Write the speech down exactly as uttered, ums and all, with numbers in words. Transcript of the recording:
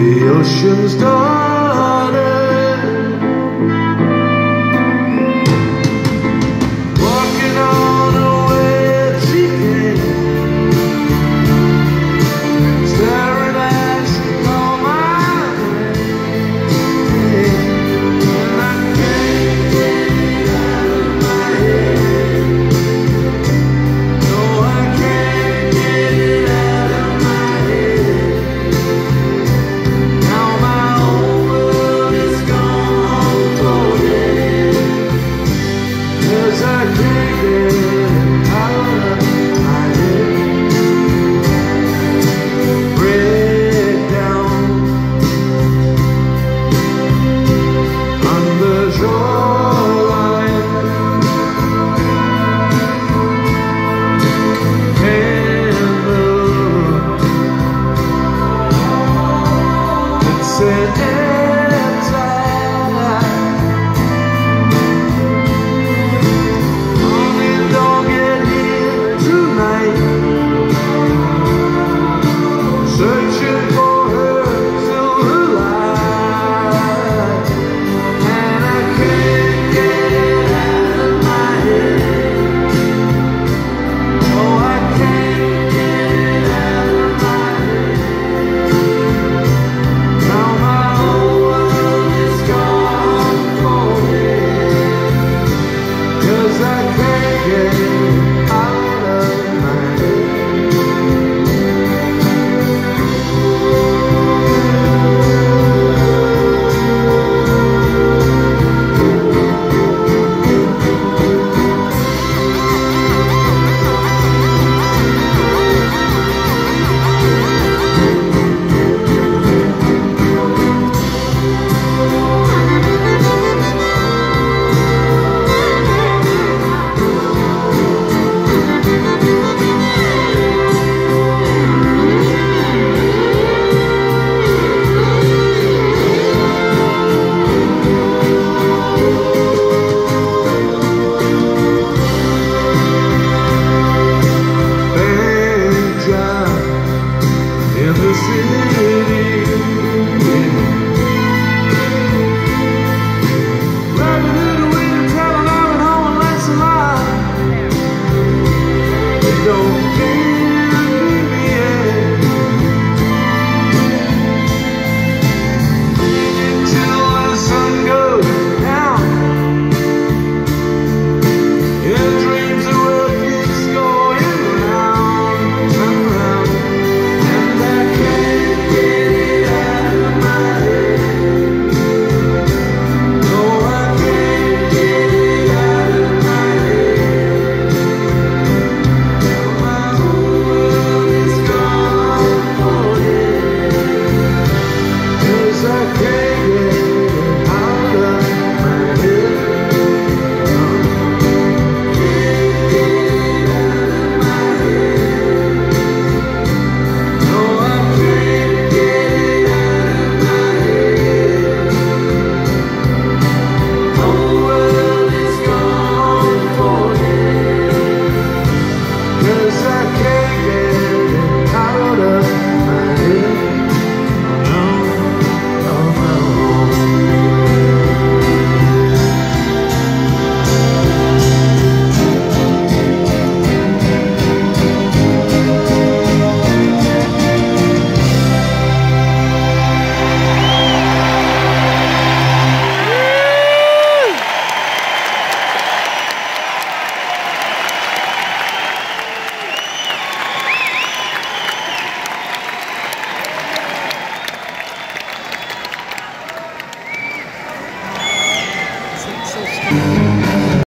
the ocean's daughter, walking on the way she came, staring as she called my name, and I can't get it out of my head. No, I can't get it out of my head. Now my whole world is gone floating, 'cause I can't get it out of my head. Break down on the shoreline, and only don't get here tonight, searching for her silver light, and I can't get it out of my head. Oh, I can't get it out of my head. Now my whole world is gone floating, 'cause I can't get it out of my head. In the city, riding in the wind, traveling out and home and let's alive. They don't care me yet. Until the sun goes down, your dreams are what keeps going round and round. I can't